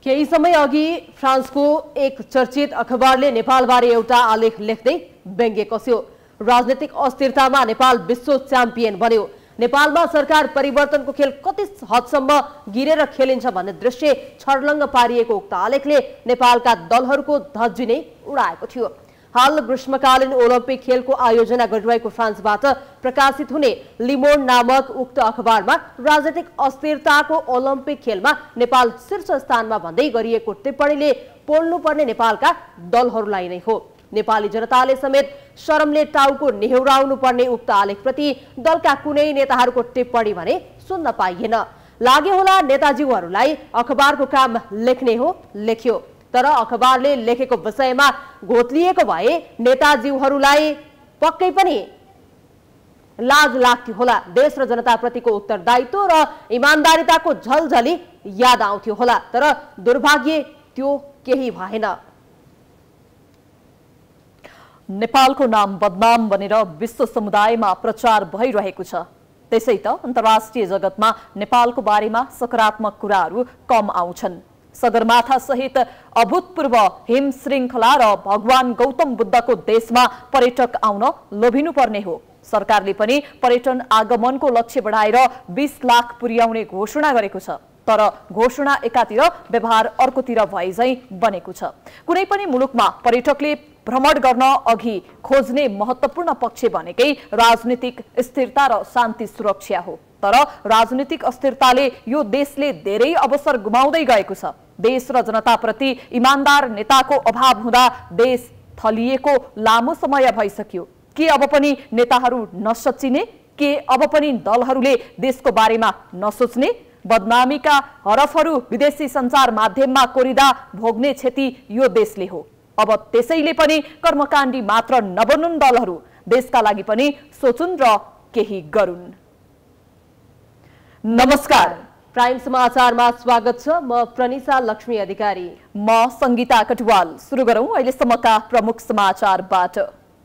केही समय अघि फ्रान्सको एक चर्चित अखबारले नेपालबारे एउटा आलेख लेख्दै व्यङ्ग्य कस्यो। राजनीतिक अस्थिरतामा नेपाल विश्व च्याम्पियन बन्यो। नेपालमा सरकार परिवर्तनको खेल कति हदसम्म गिरेर खेलिन्छ भन्ने दृश्य छर्लङ्ग पारिएको उक्त आलेखले नेपालका दलहरूको धज्जी नै उडाएको थियो। हाल ग्रीष्मकालीन ओलम्पिक खेलको आयोजना गरिरहेको फ्रान्सबाट प्रकाशित हुने लिमोन्ड नामक उक्त अखबारमा राजनीतिक अस्थिरताको ओलम्पिक खेलमा नेपाल शीर्ष स्थानमा भन्दै गरिएको टिप्पणीले पोल्नुपर्ने नेपालका दलहरूलाई नै हो। नेपाली जनताले समेत शरमले टाउको नेहुराउनु पर्ने उक्त आलेखप्रति दलका कुनै नेताहरूको टिप्पणी भने सुन्न पाइएन। लागे होला नेताजीहरूलाई अखबारको काम लेख्ने हो, लेख्यो। तर अखबारले लेखेको विषयमा घोत्लिएको भए नेताजीहरूलाई पक्कै पनि लाज लाग्थ्यो होला। देश र जनताप्रतिको उत्तरदायित्व र इमान्दारिताको झलझली याद आउँथ्यो होला। तर दुर्भाग्य त्यो केही भएन। नेपालको नाम बदनाम बनेर विश्व समुदायमा प्रचार भइरहेको छ। त्यसै त अन्तर्राष्ट्रिय जगतमा नेपालको बारेमा सकारात्मक कुराहरू कम आउँछन्। सगरमाथा सहित अभूतपूर्व हिम श्रृङ्खला र भगवान गौतम बुद्धको देशमा पर्यटक आउन लोभिनुपर्ने हो। सरकारले पनि पर्यटन आगमनको लक्ष्य बढाएर 20 लाख पुर्याउने घोषणा गरेको छ। तर घोषणा एकातिर व्यवहार अर्कोतिर भए झैं बनेको छ। कुनै पनि मुलुकमा पर्यटकले भ्रमण गर्न अघि खोज्ने महत्त्वपूर्ण पक्ष भनेकै राजनीतिक स्थिरता र शान्ति सुरक्षा हो। तर राजनीतिक अस्थिरताले यो देशले धेरै अवसर गुमाउँदै गएको छ। देश र जनताप्रति इमान्दार नेताको अभाव हुँदा देश थलिएको लामो समय भइसक्यो। के अब पनि नेताहरू नसचिने? के अब पनि दलहरूले देशको बारेमा नसोच्ने? बदनामीका हरफहरू विदेशी सञ्चार माध्यममा कोरिदा भोग्ने क्षति यो देशले हो। अब त्यसैले पनि कर्मकाण्डी मात्र नबनुन् दलहरू, देशका लागि पनि सोचुन् र केही गरून्। नमस्कार, प्राइम समाचारमा स्वागत छ। म प्रनिसा लक्ष्मी अधिकारी। म संगीता कटुवाल। सुरु गरौं अहिलेसम्मका प्रमुख समाचारबाट।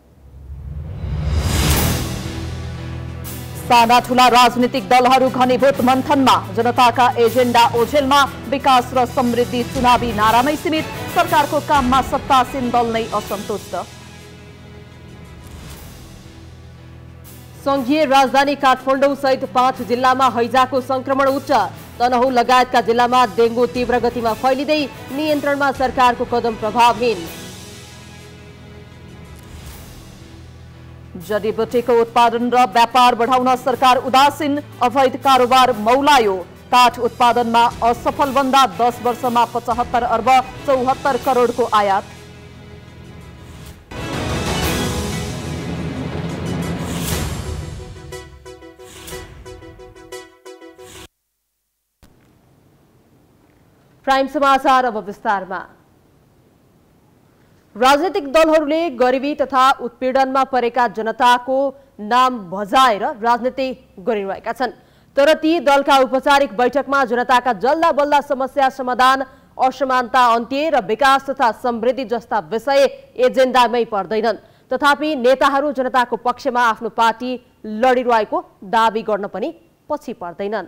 साना ठूला राजनीतिक दलहरू घनीभूत मन्थनमा, जनताका एजेन्डा ओझेलमा, विकास र समृद्धि चुनावी नारामै सीमित, सरकारको काममा सत्तासीन दल नै असन्तुष्ट। संघीय राजधानी काठमाडौँ सहित 5 जिल्लामा हैजाको संक्रमण उच्च। तनहुँ लगायतका जिल्लामा डेंगू तीव्र गतिमा फैलिँदै नियन्त्रणमा सरकारको कदम प्रभावहीन। जडीबुटीको उत्पादन र व्यापार बढाउन सरकार उदासीन, अवैध कारोबार मौलायो। काठ उत्पादनमा असफल बन्दा 10 वर्षमा 75 अर्ब 74 करोडको आयात। प्राइम समाचार अब विस्तारमा। राजनीतिक दलहरूले गरिबी तथा उत्पीडनमा परेका जनताको नाम भजाएर राजनीति गरिरहेका छन्। तर ती दलका औपचारिक बैठकमा जनताका जल्दा बल्दा समस्या समाधान, असमानता अन्त्य र विकास तथा समृद्धि जस्ता विषय एजेन्डामै पर्दैनन्। तथापि नेताहरू जनताको पक्षमा आफ्नो पार्टी लडिरहेको दाबी गर्न पनि पछि पर्दैनन्।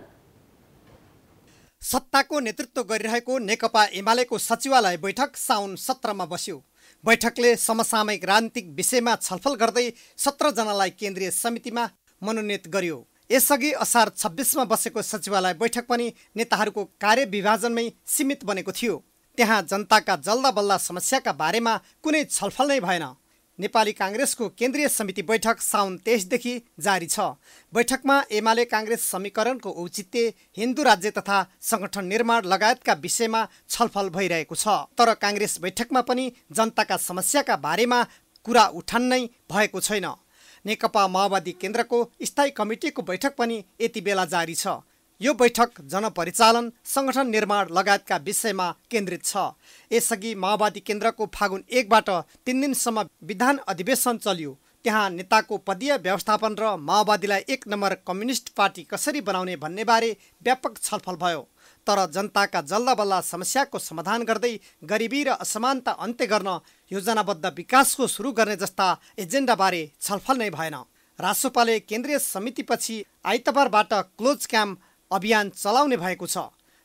सत्ताको नेतृत्व गरिरहेको नेकपा एमालेको सचिवालय बैठक साउन 17 मा बस्यो। बैठकले समसामयिक राजनीतिक विषयमा छलफल गर्दै 17 जनालाई केन्द्रीय समितिमा मनोनित गर्यो। यसअघि असार 26 मा बसेको सचिवालय बैठक पनि नेताहरूको कार्यविभाजनमै सीमित बनेको थियो। त्यहाँ जनताका जल्दा बल्दा समस्याका बारेमा कुनै छलफल नै भएन। नेपाली कांग्रेसको केन्द्रीय समिति बैठक साउन 23 देखि जारी छ। बैठकमा एमाले कांग्रेस समीकरणको औचित्य, हिन्दू राज्य तथा संगठन निर्माण लगायतका विषयमा छलफल भइरहेको छ। तर कांग्रेस बैठकमा पनि जनताका समस्याका बारेमा कुरा उठान नै भएको छैन। नेकपा माओवादी केन्द्रको स्थायी कमिटीको बैठक पनि यति बेला जारी छ। यो बैठक जनपरिचालन, संगठन निर्माण लगायतका विषयमा केन्द्रित छ। यसअघि माओवादी केन्द्रको फागुन 1 बाट 3 दिनसम्म विधान अधिवेशन चल्यो। त्यहाँ नेताको पदीय व्यवस्थापन र माओवादीलाई 1 नम्बर कम्युनिस्ट पार्टी कसरी बनाउने भन्ने बारे व्यापक छलफल भयो। तर जनताका जल्दाबल्दा समस्याको समाधान गर्दै गरिबी र असमानता अन्त्य गर्न योजनाबद्ध विकासको सुरु गर्ने जस्ता एजेन्डाबारे छलफल नै भएन। रासोपाले केन्द्रीय समितिपछि आइतबारबाट क्लोज क्याम्प अभियान चलाउने भएको छ।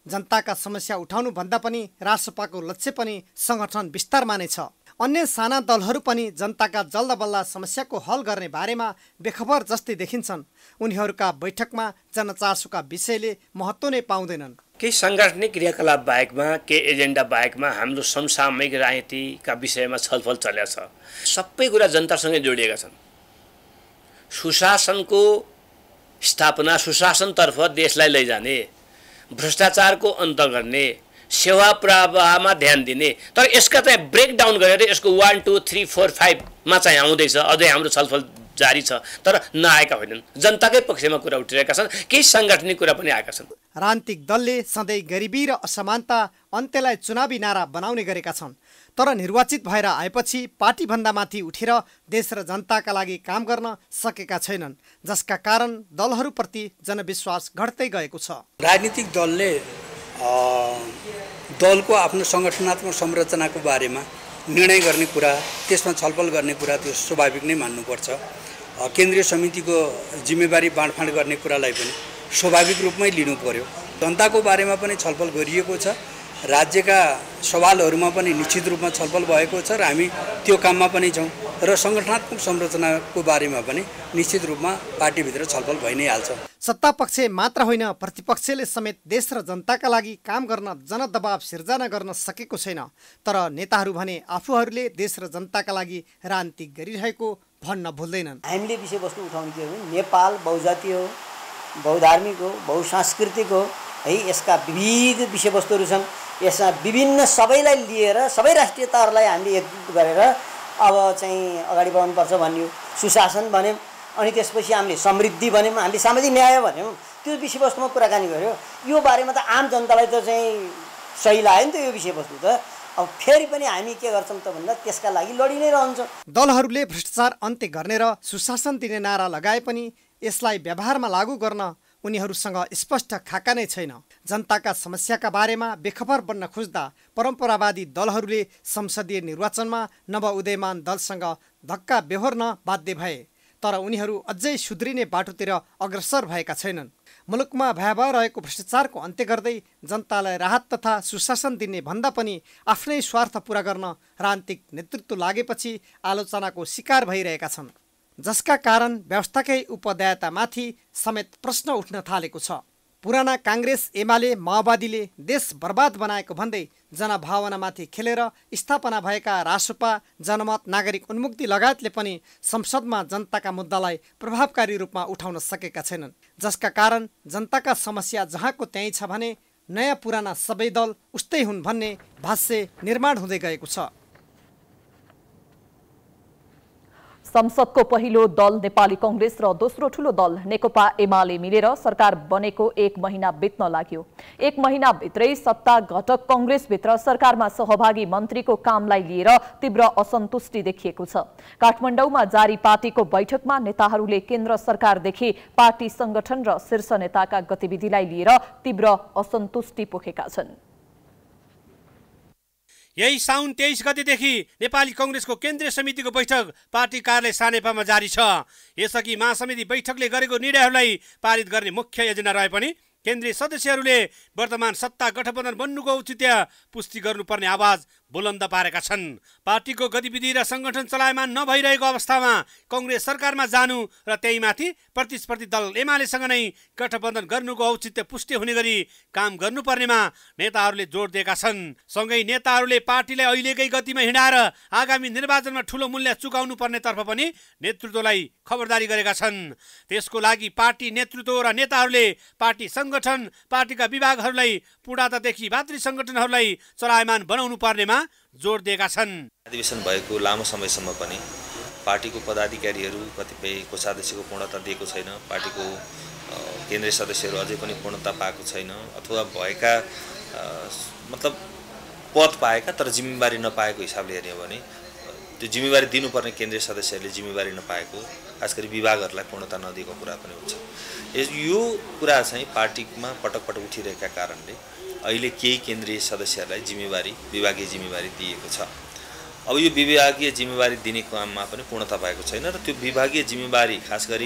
जनताका समस्या उठाउनु भन्दा पनि रासपाको लक्ष्य पनि संगठन विस्तारमा नै छ। अन्य साना दलहरू पनि जनताका जल्दबल्ला समस्याको हल गर्ने बारेमा बेखबर जस्तै देखिन्छन्। उनीहरूका बैठकमा जनचासोका विषयले महत्त्व नै पाउँदैनन्। केही सांगठनिक क्रियाकलाप बाहेकमा केही एजेन्डा बाहेकमा हाम्रो समसामयिक राजनीतिका विषयमा छलफल चलेको छ। सबै कुरा जनतासँगै जोडिएका छन्। सुशासनको स्थापना, सुशासनतर्फ देशलाई लैजाने, भ्रष्टाचारको अन्त गर्ने, सेवा प्रवाहमा ध्यान दिने, तर यसका चाहिँ ब्रेकडाउन गरेर यसको 1, 2, 3, 4, 5 मा चाहिँ आउँदैछ। अझै हाम्रो छलफल जारी छ, तर नआएका होइनन्। जनताकै पक्षमा कुरा उठिरहेका छन्, केही साङ्गठनिक कुरा पनि आएका छन्। राजनीतिक दलले सधैँ गरिबी र असमानता अन्त्यलाई चुनावी नारा बनाउने गरेका छन्, तर निर्वाचित भएर आएपछि पार्टीभन्दा माथि उठेर देश र जनताका लागि काम गर्न सकेका छैनन्, जसका कारण दलहरूप्रति जनविश्वास घट्दै गएको छ। राजनीतिक दलले दलको आफ्नो सङ्गठनात्मक संरचनाको बारेमा निर्णय गर्ने कुरा, त्यसमा छलफल गर्ने कुरा त्यो स्वाभाविक नै मान्नुपर्छ। केन्द्रीय समितिको जिम्मेवारी बाँडफाँड गर्ने कुरालाई पनि स्वाभाविक रूपमै लिनु पर्यो। जनताको बारेमा पनि छलफल गरिएको छ, राज्यका सवालहरूमा पनि निश्चित रूपमा छलफल भएको छ र हामी त्यो काममा पनि छौँ र सङ्गठनात्मक संरचनाको बारेमा पनि निश्चित रूपमा पार्टीभित्र छलफल भइ नै हाल्छ। सत्तापक्ष मात्र होइन, प्रतिपक्षले समेत देश र जनताका लागि काम गर्न जनदबाव सिर्जना गर्न सकेको छैन। तर नेताहरू भने आफूहरूले देश र जनताका लागि राजनीति गरिरहेको भन्न भुल्दैनन्। हामीले विषयवस्तु उठाउने के हो भने नेपाल बहुजातीय हो, बहुधार्मिक हो, बहुसांस्कृतिक हो है। यसका विविध विषयवस्तुहरू छन्। यसमा विभिन्न सबैलाई लिएर सबै राष्ट्रियताहरूलाई हामीले एकजुट गरेर अब चाहिँ अगाडि बढाउनुपर्छ भन्ने हो। सुशासन भन्यौँ, अनि त्यसपछि हामीले समृद्धि भन्यौँ, हामीले सामाजिक न्याय भन्यौँ। त्यो विषयवस्तुमा कुराकानी गऱ्यो। यो बारेमा त आम जनतालाई त चाहिँ सही लाग्यो नि त यो विषयवस्तु त। अब फेरि पनि हामी के गर्छौँ त भन्दा त्यसका लागि लडी नै रहन्छौँ। दलहरूले भ्रष्टाचार अन्त्य गर्ने र सुशासन दिने नारा लगाए पनि यसलाई व्यवहारमा लागू गर्न उनीहरूसँग स्पष्ट खाका नै छैन। जनताका समस्याका बारेमा बेखबर बन्न खोज्दा परम्परावादी दलहरूले संसदीय निर्वाचनमा नवउदयमान दलसँग धक्का बेहोर्न बाध्य भए, तर उनीहरू अझै सुध्रिने बाटोतिर अग्रसर भएका छैनन्। मुलुकमा भयावह रहेको भ्रष्टाचारको अन्त्य गर्दै जनतालाई राहत तथा सुशासन दिने भन्दा पनि आफ्नै स्वार्थ पूरा गर्न राजनीतिक नेतृत्व लागेपछि आलोचनाको शिकार भइरहेका छन्, जसका कारण व्यवस्थाकै उपदायतामाथि समेत प्रश्न उठ्न थालेको छ। पुराना काङ्ग्रेस एमाले माओवादीले देश बर्बाद बनाएको भन्दै जनभावनामाथि खेलेर स्थापना भएका रासपा, जनमत, नागरिक उन्मुक्ति लगायतले पनि संसदमा जनताका मुद्दालाई प्रभावकारी रूपमा उठाउन सकेका छैनन्, जसका कारण जनताका समस्या जहाँको त्यहीँ छ भने नयाँ पुराना सबै दल उस्तै हुन् भन्ने भाष्य निर्माण हुँदै गएको छ। संसदको पहिलो दल नेपाली कांग्रेस र दोस्रो ठूलो दल नेकपा एमाले मिलेर सरकार बनेको 1 महिना बित्न लाग्यो। 1 महिना भित्रै सत्ता घटक कांग्रेसभित्र सरकारमा सहभागी मन्त्रीको कामलाई लिएर तीव्र असन्तुष्टि देखिएको छ। काठमाडौँमा जारी पार्टीको बैठकमा नेताहरूले केन्द्र सरकारदेखि पार्टी संगठन र शीर्ष नेताका गतिविधिलाई लिएर तीव्र असन्तुष्टि पोखेका छन्। यही साउन 23 गतेदेखि नेपाली कांग्रेसको केन्द्रीय समितिको बैठक पार्टी कार्यालय सानेपामा जारी छ। यसअघि महासमिति बैठकले गरेको निर्णयहरूलाई पारित गर्ने मुख्य एजेन्डा रहे पनि केन्द्रीय सदस्यहरूले वर्तमान सत्ता गठबन्धन बन्नुको औचित्य पुष्टि गर्नुपर्ने आवाज बुलन्द पारेका छन्। पार्टीको गतिविधि र संगठन चलायमान नभइरहेको अवस्थामा कांग्रेस सरकारमा जानु र त्यहीमाथि प्रतिस्पर्धी दल एमालेसँग नै गठबन्धन गर्नुको औचित्य पुष्टि हुने गरी काम गर्नुपर्नेमा नेताहरूले जोड दिएका छन्। सँगै नेताहरूले पार्टीलाई अहिलेकै गतिमा हिँडाएर आगामी निर्वाचनमा ठूलो मूल्य चुकाउनु पर्नेतर्फ पनि नेतृत्वलाई खबरदारी गरेका छन्। त्यसको लागि पार्टी नेतृत्व र नेताहरूले पार्टी संगठन, पार्टीका विभागहरूलाई पूर्णतादेखि भातृ संगठनहरूलाई चलायमान बनाउनु पर्नेमा जोड दिएका छन्। अधिवेशन भएको लामो समयसम्म पनि पार्टीको पदाधिकारीहरू कतिपय कोषाध्यक्षको पूर्णता दिएको छैन, पार्टीको केन्द्रीय सदस्यहरू अझै पनि पूर्णता पाएको छैन, अथवा भएका मतलब पद पाएका तर जिम्मेवारी नपाएको हिसाबले हेर्ने हो भने त्यो जिम्मेवारी दिनुपर्ने केन्द्रीय सदस्यहरूले जिम्मेवारी नपाएको, खास गरी विभागहरूलाई पूर्णता नदिएको कुरा पनि हुन्छ। यो कुरा चाहिँ पार्टीमा पटक पटक उठिरहेका कारणले अहिले केही केन्द्रीय सदस्यहरूलाई विभागीय जिम्मेवारी दिएको छ। अब यो विभागीय जिम्मेवारी दिने काममा पनि पूर्णता भएको छैन र त्यो विभागीय जिम्मेवारी खास गरी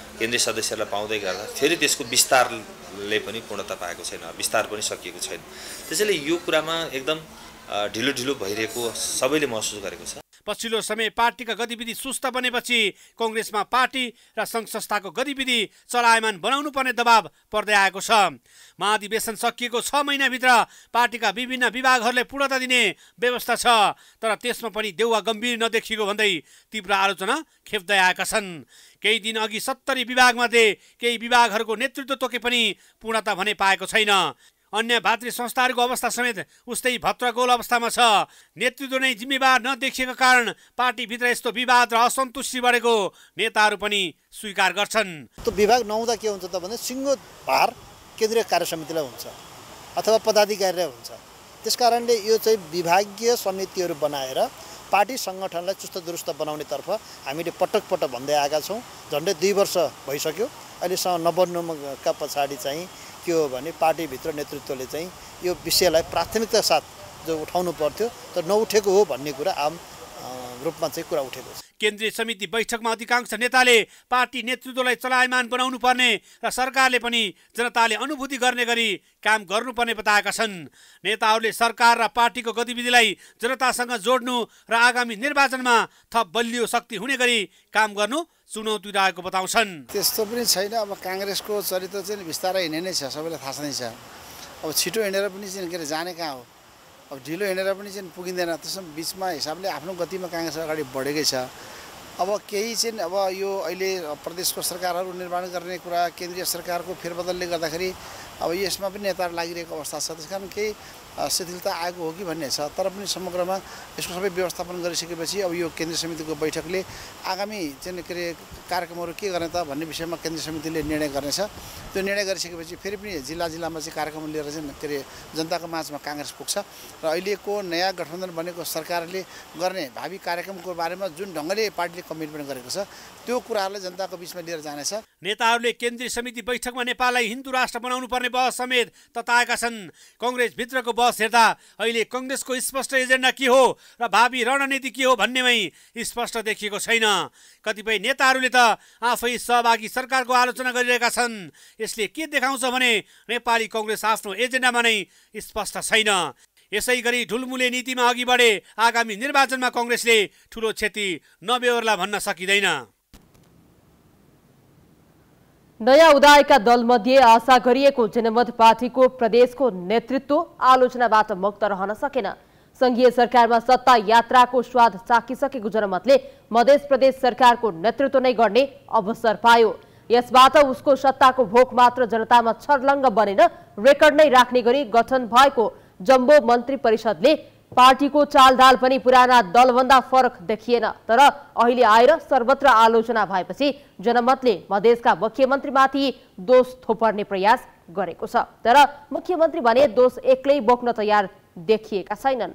केन्द्रीय सदस्यहरूलाई पाउँदै गर्दा फेरि त्यसको विस्तारले पनि पूर्णता पाएको छैन, विस्तार पनि सकिएको छैन। त्यसैले यो कुरामा एकदम ढिलो ढिलो भइरहेको सबैले महसुस गरेको छ। पछिल्लो समय पार्टीका गतिविधि सुस्त बनेपछि कांग्रेसमा पार्टी र सङ्घ संस्थाको गतिविधि चलायमान बनाउनु पर्ने दबाव पर्दै आएको छ। महाधिवेशन सकिएको 6 महिनाभित्र पार्टीका विभिन्न विभागहरूले पूर्णता दिने व्यवस्था छ, तर त्यसमा पनि देउवा गम्भीर नदेखिएको भन्दै तीव्र आलोचना खेप्दै आएका छन्। केही दिन अघि 70 विभागमध्ये केही विभागहरूको नेतृत्व तोके पनि पूर्णता भने पाएको छैन। अन्य भातृ संस्थाहरूको अवस्था समेत उस्तै भत्रगोल अवस्थामा छ। नेतृत्व नै जिम्मेवार नदेखिएको कारण पार्टीभित्र यस्तो विवाद र असन्तुष्टि बढेको नेताहरू पनि स्वीकार गर्छन्। त्यो विभाग नहुँदा के हुन्छ त भने सिङ्गो भार केन्द्रीय कार्य समितिलाई हुन्छ अथवा पदाधिकारीलाई हुन्छ। त्यसकारणले यो चाहिँ विभागीय समितिहरू बनाएर पार्टी सङ्गठनलाई चुस्त दुरुस्त बनाउनेतर्फ हामीले पटक पटक भन्दै आएका छौँ। झन्डै 2 वर्ष भइसक्यो। अहिलेसम्म नबन्नुका पछाडि चाहिँ के हो भने पार्टीभित्र नेतृत्वले चाहिँ यो विषयलाई प्राथमिकता साथ जो उठाउनु पर्थ्यो तर नउठेको हो भन्ने कुरा आम रूपमा चाहिँ कुरा उठेको छ। केन्द्रीय समिति बैठकमा अधिकांश नेताले पार्टी नेतृत्वलाई चलायमान बनाउनु पर्ने र सरकारले पनि जनताले अनुभूति गर्ने गरी काम गर्नुपर्ने बताएका छन्। नेताहरूले सरकार र पार्टीको गतिविधिलाई जनतासँग जोड्नु र आगामी निर्वाचनमा थप बलियो शक्ति हुने गरी काम गर्नु चुनौती रहेको बताउँछन्। त्यस्तो पनि छैन। अब काङ्ग्रेसको चरित्र चाहिँ बिस्तारै हिँड्ने नै छ, सबैलाई थाहा नै छ। अब छिटो हिँडेर पनि चाहिँ के अरे जाने कहाँ हो, अब ढिलो हिँडेर पनि चाहिँ पुगिँदैन। त्यसमा बिचमा हिसाबले आफ्नो गतिमा काङ्ग्रेस अगाडि बढेकै छ। अब केही चाहिँ अब यो अहिले प्रदेशको सरकारहरू निर्माण गर्ने कुरा, केन्द्रीय सरकारको फेरबदलले गर्दाखेरि अब यसमा पनि नेताहरू लागिरहेको अवस्था छ। त्यसकारण केही शिथिलता आएको हो कि भन्ने छ। तर पनि समग्रमा यसको सबै व्यवस्थापन गरिसकेपछि अब यो केन्द्रीय समितिको बैठकले आगामी चाहिँ के अरे कार्यक्रमहरू के गर्ने त भन्ने विषयमा केन्द्रीय समितिले निर्णय गर्नेछ। त्यो निर्णय गरिसकेपछि फेरि पनि जिल्लामा चाहिँ कार्यक्रम लिएर चाहिँ के अरे जनताको माझमा काङ्ग्रेस पुग्छ र अहिलेको नयाँ गठबन्धन बनेको सरकारले गर्ने भावी कार्यक्रमको बारेमा जुन ढङ्गले पार्टीले कमिटमेन्ट गरेको छ त्यो कुराहरूलाई जनताको बिचमा लिएर जानेछ। नेताहरूले केन्द्रीय समिति बैठकमा नेपाललाई हिन्दू राष्ट्र बनाउनु पर्ने बहस समेत तताएका छन्। कांग्रेस भित्रको बहस हेर्दा अहिले कांग्रेसको स्पष्ट एजेन्डा के हो र भावी रणनीति के हो भन्नेमै स्पष्ट देखिएको छैन। कतिपय नेताहरूले त आफै सहभागी सरकारको आलोचना गरिरहेका छन्। यसले के देखाउँछ भने नेपाली कांग्रेस आफ्नो एजेन्डामा नै स्पष्ट छैन। यसै गरी ढुलमुले नीतिमा अघि बढे आगामी निर्वाचनमा कांग्रेसले ठूलो क्षति नबेहोर्ला भन्न सकिँदैन। नयाँ उदाएका दलमध्ये आशा गरिएको जनमत पार्टीको प्रदेशको नेतृत्व आलोचनाबाट मुक्त रहन सकेन। संघीय सरकारमा सत्ता यात्राको स्वाद चाखिसकेको जनमतले मध्य प्रदेश सरकारको नेतृत्व नै गर्ने अवसर पायो। यसबाट उसको सत्ताको भोक मात्र जनतामा छर्लङ्ग बनेर रेकर्ड नै राख्ने गरी गठन भएको जम्बो मन्त्री परिषदले पार्टीको चालढाल पनि पुराना दलभन्दा फरक देखिएन। तर अहिले आएर सर्वत्र आलोचना भएपछि जनमतले मधेसका मुख्यमन्त्रीमाथि दोष थोपर्ने प्रयास गरेको छ। तर मुख्यमन्त्री भने दोष एक्लै बोक्न तयार देखिएका छैनन्।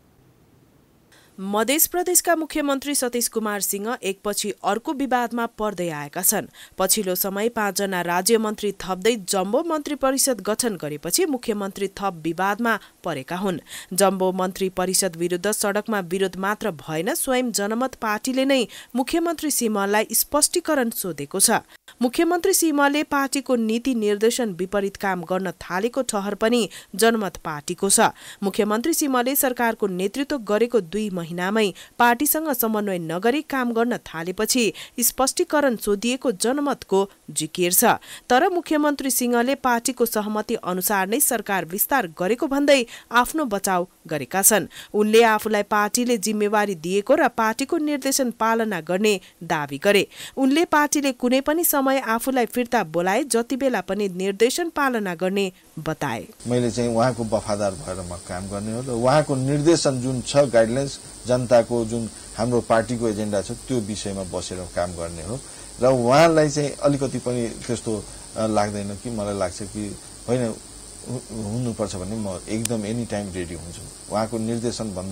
मध्य प्रदेशका मुख्यमन्त्री सतीश कुमार सिंह एकपछि अर्को विवादमा पर्दै आएका छन्। पछिल्लो समय 5 जना राज्य मन्त्री थप्दै जम्बो मन्त्री परिषद गठन गरेपछि मुख्यमन्त्री थप विवादमा परेका हुन्। जम्बो मन्त्री परिषद विरुद्ध सडकमा विरोध मात्र भएन, स्वयं जनमत पार्टीले नै मुख्यमन्त्री सिंहलाई स्पष्टीकरण सोधेको छ। मुख्यमन्त्री सिंहले पार्टीको नीति निर्देशन विपरीत काम गर्न थालेको ठहर पनि जनमत पार्टीको छ। मुख्यमन्त्री सिंहले सरकारको नेतृत्व गरेको 2 महिनामै पार्टीसँग समन्वय नगरी काम गर्न थालेपछि स्पष्टीकरण सोधिएको जनमतको जिकिर छ। तर मुख्यमन्त्री सिंहले पार्टीको सहमति अनुसार नै सरकार विस्तार गरेको भन्दै आफ्नो बचाउ गरेका छन्। उनले आफूलाई पार्टीले जिम्मेवारी दिएको र पार्टीको निर्देशन पालना गर्ने दावी गरे। उनले पार्टीले कुनै पनि समय आफूलाई फिर्ता बोलाए जति बेला पनि निर्देशन पालना गर्ने बताए। मैले चाहिँ उहाँको वफादार भएर म काम गर्ने हो र उहाँको निर्देशन जुन छ गाइडलाइन्स जनताको जुन हाम्रो पार्टीको एजेन्डा छ त्यो विषयमा बसेर काम गर्ने हो र उहाँलाई चाहिँ अलिकति पनि त्यस्तो लाग्दैन कि मलाई लाग्छ कि होइन हुनुपर्छ भने म एकदम एनी टाइम रेडी हुन्छु। उहाँको निर्देशन भन्दा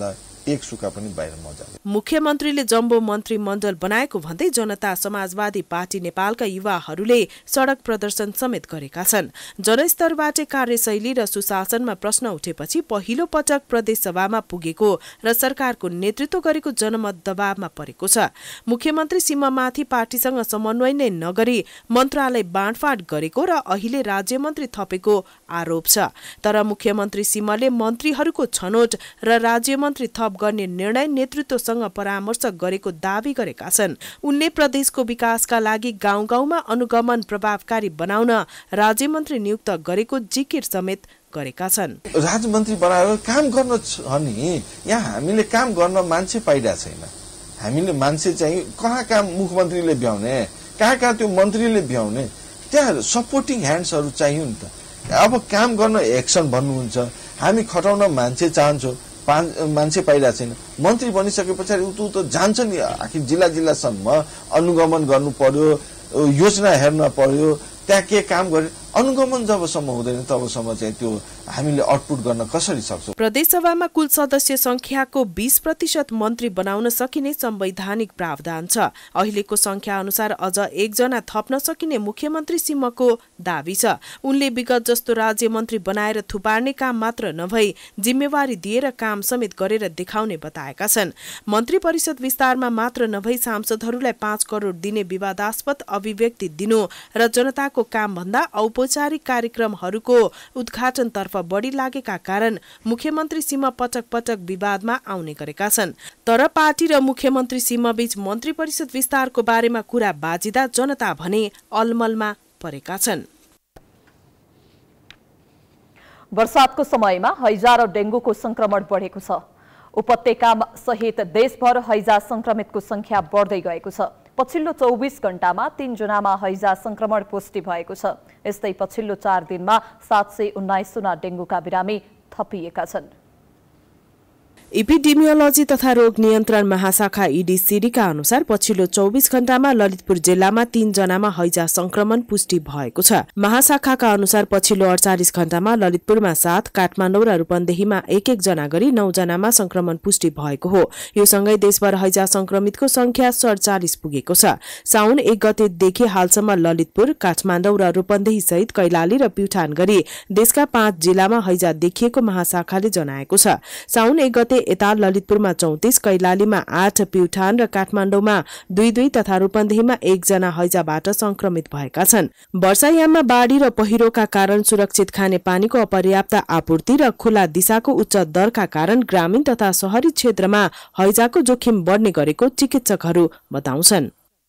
एक सुका पनि बाहिर मजाले। मुख्यमन्त्रीले जम्बो मन्त्रीमण्डल बनाएको भन्दै जनता समाजवादी पार्टी नेपालका युवाहरूले सडक प्रदर्शन समेत गरेका छन्। जनस्तरबाट कार्यशैली र सुशासनमा प्रश्न उठेपछि पहिलो पटक प्रदेश सभामा पुगेको र सरकारको नेतृत्व गरेको जनमत दबावमा परेको छ। मुख्यमन्त्री सिंहमाथि पार्टीसँग समन्वय नै नगरी मन्त्रालय बाँडफाँड गरेको र अहिले राज्यमन्त्री थपेको आरोप छ। तर मुख्यमन्त्री सिंहले मन्त्रीहरूको छनौट र राज्यमन्त्री थप गर्ने निर्णय नेतृत्वसँग परामर्श गरेको दावी गरेका छन्। उनले प्रदेशको विकासका लागि गाउँ गाउँमा अनुगमन प्रभावकारी बनाउन राज्यमन्त्री नियुक्त गरेको जिकिर समेत गरेका छन्। राज्यमन्त्री बनाएर काम गर्न छ नि, यहाँ हामीले काम गर्न मान्छे पाइरहेको छैन। हामीले मान्छे चाहिँ कहाँ कहाँ मुख्यमन्त्रीले भ्याउने, कहाँ कहाँ त्यो मन्त्रीले भ्याउने, त्यहाँ सपोर्टिङ ह्यान्ड्सहरू चाहियो नि त। अब काम गर्न एक्सन भन्नुहुन्छ, हामी खटाउन मान्छे चाहन्छौँ, मान्छे पाइरहेको छैन। मन्त्री बनिसके पछाडि ऊ त जान्छ नि, आखिर जिल्ला जिल्लासम्म अनुगमन गर्नु पर्यो, योजना हेर्न पर्यो, त्यहाँ के काम गरे। अनुगमन जबसम्म हुँदैन तबसम्म चाहिँ त्यो हामीले आउटपुट गर्न कसरी सक्छौँ। प्रदेशसभामा कुल सदस्य संख्याको 20% मन्त्री बनाउन सकिने संवैधानिक प्रावधान छ। अहिलेको संख्या अनुसार अझ एकजना थप्न सकिने मुख्यमन्त्री सिंहको दावी छ। उनले विगत जस्तो राज्य मन्त्री बनाएर थुपार्ने काम मात्र नभई जिम्मेवारी दिएर काम समेत गरेर देखाउने बताएका छन्। मन्त्री परिषद विस्तारमा मात्र नभई सांसदहरूलाई 5 करोड दिने विवादास्पद अभिव्यक्ति दिनु र जनताको कामभन्दा औपचारिक कार्यक्रमहरूको उद्घाटनतर्फ बढी लागेका कारण मुख्यमन्त्री सिंह पटक पटक विवादमा आउने गरेका छन्। तर पार्टी र मुख्यमन्त्री सिंह बीच मन्त्री परिषद विस्तारको बारेमा कुरा बाजिदा जनता भने अलमलमा परेका छन्। वर्षातको समयमा हैजा र डेंगूको संक्रमण बढेको छ। उपत्यका सहित देशभर हैजा संक्रमितको संख्या बढ्दै गएको छ। पछिल्लो 24 घण्टामा 3 जनामा हैजा संक्रमण पुष्टि भएको छ। यस्तै पछिल्लो 4 दिनमा 719 जना डेंगूका बिरामी थपिएका छन्। एपिडेमियोलोजी तथा रोग नियन्त्रण महाशाखा ईडीसीडीका अनुसार पछिल्लो 24 घण्टामा ललितपुर जिल्लामा 3 जनामा हैजा संक्रमण पुष्टि भएको छ। महाशाखाका अनुसार पछिल्लो 48 घण्टामा ललितपुरमा 7, काठमाडौँ र रूपन्देहीमा 1-1 जना गरी 9 जनामा संक्रमण पुष्टि भएको हो। यो सँगै देशभर हैजा संक्रमितको संख्या 47 पुगेको छ। साउन 1 गतेदेखि हालसम्म ललितपुर, काठमाडौँ र रूपन्देही सहित कैलाली र प्युठान गरी देशका 5 जिल्लामा हैजा देखिएको महाशाखाले जनाएको छ। साउन 1 गते यता ललितपुरमा 34, कैलालीमा 8, प्युठान र काठमाडौँमा 2-2 तथा रूपन्देहीमा 1 जना हैजाबाट संक्रमित भएका छन्। वर्षायाममा बाढी र पहिरोका कारण सुरक्षित खाने पानीको अपर्याप्त आपूर्ति र खुला दिशाको उच्च दरका कारण ग्रामीण तथा शहरी क्षेत्रमा हैजाको जोखिम बढ्ने गरेको चिकित्सकहरू बताउँछन्।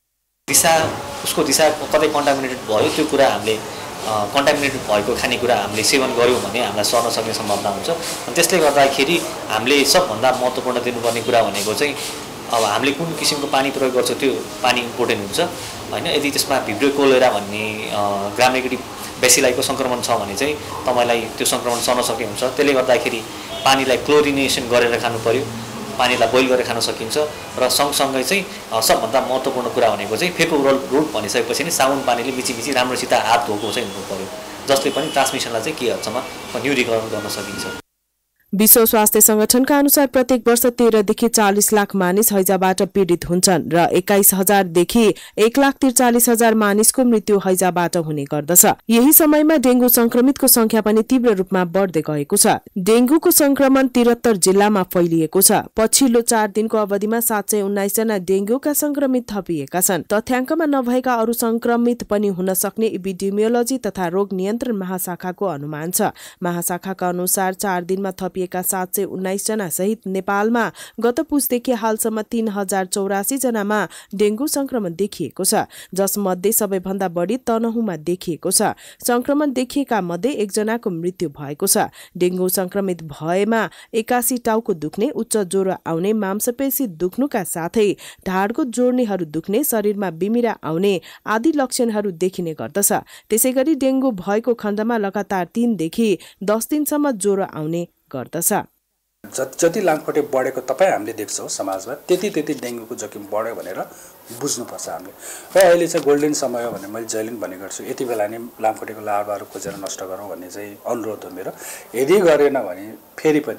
उसको दिशा कतै कन्टामिनेटेड भयो, त्यो कुरा हामीले कन्टामिनेटेड भएको खानेकुरा हामीले सेवन गर्यौँ भने हामीलाई सर्न सक्ने सम्भावना हुन्छ। अनि त्यसले गर्दाखेरि हामीले सबभन्दा महत्त्वपूर्ण दिनुपर्ने कुरा भनेको चाहिँ अब हामीले कुन किसिमको पानी प्रयोग गर्छौँ त्यो पानी इम्पोर्टेन्ट हुन्छ होइन। यदि त्यसमा भिब्रियो कोलेरा भन्ने ग्राम नेगेटिभ बेसिलाईको सङ्क्रमण छ भने चाहिँ तपाईँलाई त्यो सङ्क्रमण सर्न सक्ने हुन्छ। त्यसले गर्दाखेरि पानीलाई क्लोरिनेसन गरेर खानु पर्यो, पानीलाई बोइल गरेर खान सकिन्छ। र सँगसँगै चाहिँ सबभन्दा महत्त्वपूर्ण कुरा भनेको चाहिँ फेकोरल रुट भनिसकेपछि नै साबुन पानीले मिची राम्रोसित हात धोएको चाहिँ हुनु पर्यो, जसले पनि ट्रान्समिसनलाई चाहिँ के हदसम्म न्यूनीकरण गर्न सकिन्छ। विश्व स्वास्थ्य संगठनका अनुसार प्रत्येक वर्ष 13 देखि 40 लाख मानिस हैजाबाट पीडित हुन्छन् र 21,000 देखि 1,43,000 मानिसको मृत्यु हैजाबाट हुने गर्दछ। यही समयमा डेंगू संक्रमितको संख्या पनि तीव्र रूपमा बढ्दै गएको छ। डेंगूको संक्रमण 73 जिल्लामा फैलिएको छ। पछिल्लो 4 दिनको अवधिमा 719 जना डेंगूका संक्रमित थपिएका छन्। तथ्याङ्कमा नभएका अरू संक्रमित पनि हुन सक्ने एपिडेमियोलोजी तथा रोग नियन्त्रण महाशाखाको अनुमान छ। महाशाखाका अनुसार 4 दिनमा थपिएका 719 जना सहित नेपालमा गत पुसदेखि हालसम्म 3084 जनामा डेंगू संक्रमण देखिएको छ, जसमध्ये सबैभन्दा बढी तनहुँमा देखिएको छ। संक्रमण देखिएका मध्ये 1 जनाको मृत्यु भएको छ। डेंगू संक्रमित भएमा 81 टाउको दुख्ने, उच्च ज्वरो आउने, मांसपेशी दुख्नुका साथै ढाडको जोड्नेहरू दुख्ने, शरीरमा बिमिरा आउने आदि लक्षणहरू देखिने गर्दछ। त्यसैगरी डेंगू भएको खण्डमा लगातार 3 देखि 10 दिनसम्म ज्वरो आउने गर्दछ। जति लामखुट्टे बढेको तपाईँ हामीले देख्छौँ समाजमा, त्यति डेङ्गुको जोखिम बढ्यो भनेर बुझ्नुपर्छ हामीले। र अहिले चाहिँ गोल्डन समय हो भने मैले जहिले पनि भन्ने गर्छु, यति बेला नै लामखुट्टेको लार्भाहरू खोजेर नष्ट गरौँ भन्ने चाहिँ अनुरोध हो मेरो। यदि गरेन भने फेरि पनि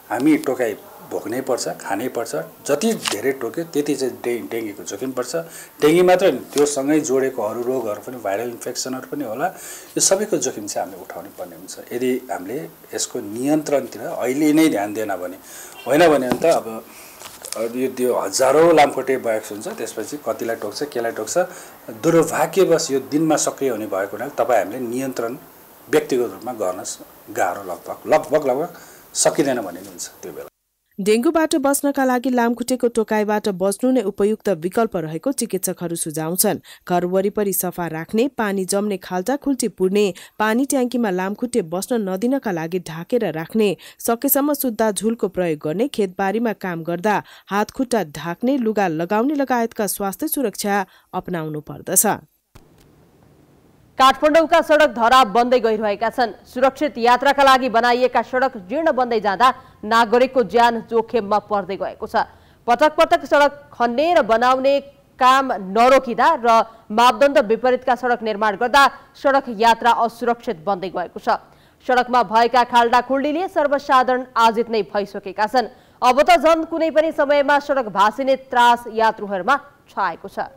हामी टोकाइ भोग्नै पर्छ, खानै पर्छ। जति धेरै टोक्यो त्यति चाहिँ डेङ्गीको जोखिम पर्छ। डेङ्गी मात्र होइन, त्यो सँगै जोडेको अरू रोगहरू पनि, भाइरल इन्फेक्सनहरू पनि होला। यो सबैको जोखिम चाहिँ हामीले उठाउनै पर्ने हुन्छ यदि हामीले यसको नियन्त्रणतिर अहिले नै ध्यान दिएन भने। होइन भने त अब यो त्यो हजारौँ लामखुट्टे भएको हुन्छ, त्यसपछि कतिलाई टोक्छ, केलाई टोक्छ। दुर्भाग्यवश यो दिनमा सक्रिय हुने भएको हुनाले तपाईँ हामीले नियन्त्रण व्यक्तिगत रूपमा गर्न गाह्रो लगभग सकिँदैन भन्ने हुन्छ त्यो बेला। डेङ्गुबाट बच्नका लागि लामखुट्टेको टोकाइबाट बच्नु नै उपयुक्त विकल्प रहेको चिकित्सकहरू सुझाउँछन्। घर वरिपरि सफा राख्ने, पानी जम्ने खाल्टा खुल्टी पुर्ने, पानी ट्याङ्कीमा लामखुट्टे बस्न नदिनका लागि ढाकेर राख्ने, सकेसम्म सुत्दा झुलको प्रयोग गर्ने, खेतबारीमा काम गर्दा हात खुट्टा ढाक्ने, लुगा लगाउने लगायतका स्वास्थ्य सुरक्षा अपनाउनु पर्दछ। काठमाडौँका सडक धरा बन्दै गइरहेका छन्। सुरक्षित यात्राका लागि बनाइएका सडक जीर्ण बन्दै जाँदा नागरिकको ज्यान जोखिममा पर्दै गएको छ। पटक पटक सडक खन्ने र बनाउने काम नरोकिँदा र मापदण्ड विपरीतका सडक निर्माण गर्दा सडक यात्रा असुरक्षित बन्दै गएको छ। सडकमा भएका खाल्डा खुल्डीले सर्वसाधारण आजित नै भइसकेका छन्। अब त झन् कुनै पनि समयमा सडक भासिने त्रास यात्रुहरूमा छाएको छ।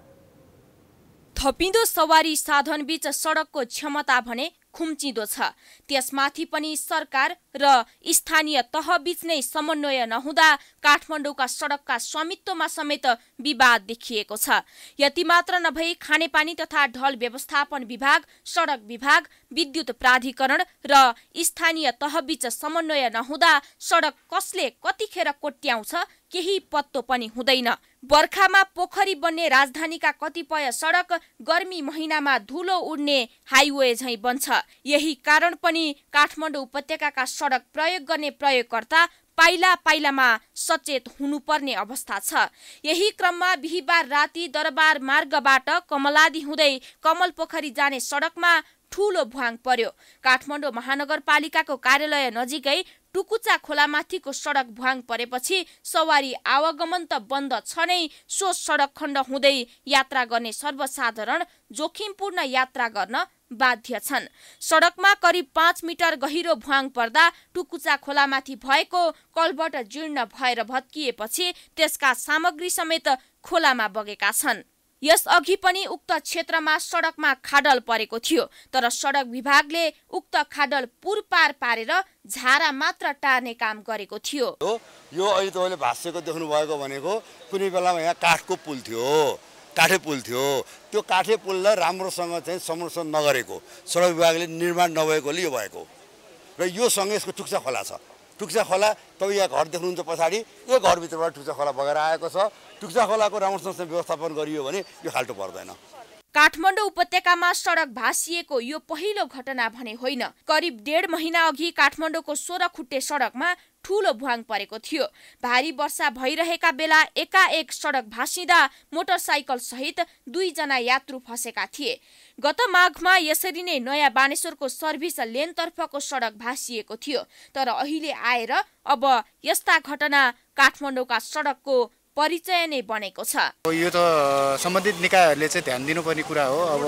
थपिँदो सवारी साधन बीच सडकको क्षमता भने खुम्चिँदो छ। त्यसमाथि पनि सरकार र स्थानीय तह बीच नै समन्वय नहुँदा काठमाडौँका सडकका स्वामित्वमा समेत विवाद देखिएको छ। यति मात्र नभई खानेपानी तथा ढल व्यवस्थापन विभाग, सडक विभाग, विद्युत प्राधिकरण र स्थानीय तह बीच समन्वय नहुँदा सडक कसले कतिखेर कोट्याउँछ केही पत्तो पनि हुँदैन। बर्खामा पोखरी बन्ने राजधानीका कतिपय सडक गर्मी महिनामा धुलो उड्ने हाइवे झैं बन्छ। यही कारण पनि काठमाडौँ उपत्यकाका सडक प्रयोग गर्ने प्रयोगकर्ता पाइला पाइलामा सचेत हुनुपर्ने अवस्था छ। यही क्रममा बिहीबार राति दरबार मार्गबाट कमलादी हुँदै कमल पोखरी जाने सडकमा ठूलो भुवाङ पर्यो। काठमाडौँ महानगरपालिकाको कार्यालय नजिकै टुकुचा खोलामाथिको सडक भुवाङ परेपछि सवारी आवागमन त बन्द छ नै, सो सडक खण्ड हुँदै यात्रा गर्ने सर्वसाधारण जोखिमपूर्ण यात्रा गर्न बाध्य छन्। सडकमा करिब 5 मिटर गहिरो भुवाङ पर्दा टुकुचा खोलामाथि भएको कलभट जीर्ण भएर भत्किएपछि त्यसका सामग्री समेत खोलामा बगेका छन्। यसअघि पनि उक्त क्षेत्रमा सडकमा खाडल परेको थियो, तर सडक विभागले उक्त खाडल पुरपार पारेर झारा मात्र टार्ने काम गरेको थियो। यो अहिले तपाईँले भाष्यको देख्नु भएको भनेको कुनै बेलामा यहाँ काठको पुल थियो, काठे पुल थियो। त्यो काठे पुललाई राम्रोसँग चाहिँ संरक्षण नगरेको, सडक विभागले निर्माण नभएकोले यो भएको। र यो सँगै यसको टुक्चा खोला छ। टुक्चा खोला तपाईँ यहाँ घर देख्नुहुन्छ पछाडि, यो घरभित्रबाट टुक्चा खोला बगेर आएको छ। टुक्चा खोलाको राम्रोसँग व्यवस्थापन गरियो भने यो खाल्टो पर्दैन। काठमाडौँ उपत्यकामा सडक भासिएको यो पहिलो घटना भने होइन। करिब 1.5 महिना अघि काठमाडौँको 16 खुट्टे सडकमा ठूलो भुवाङ परेको थियो। भारी वर्षा भइरहेका बेला एकाएक सडक भासिँदा मोटरसाइकल सहित 2 जना यात्रु फसेका थिए। गत माघमा यसरी नै नयाँ बानेश्वरको सर्भिस लेनतर्फको सडक भासिएको थियो। तर अहिले आएर अब यस्ता घटना काठमाडौँका सडकको परिचय नै बनेको छ। यो त सम्बन्धित निकायहरूले चाहिँ ध्यान दिनुपर्ने कुरा हो। अब